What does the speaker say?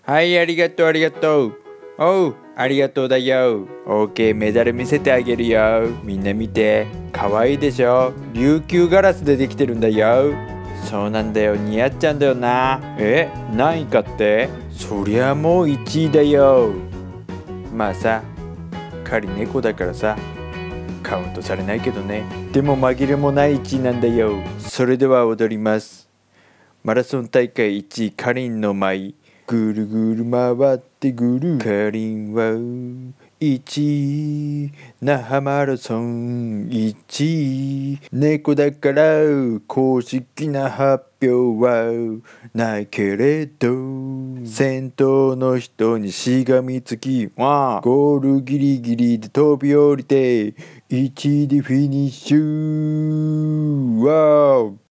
はい、ありがとうありがとう。おう、ありがとうだよ。OK、メダル見せてあげるよ。みんな見て。かわいいでしょ。琉球ガラスでできてるんだよ。そうなんだよ、似合っちゃうんだよな。何位かって？そりゃもう1位だよ。まあさ、狩り猫だからさ、カウントされないけどね。でも紛れもない1位なんだよ。それでは踊ります。マラソン大会1位かりんの舞。ぐるぐる回ってぐる。かりんは1位。那覇マラソン1位。猫だから公式な発表はないけれど、先頭の人にしがみつき、ゴールギリギリで飛び降りて1位でフィニッシュ。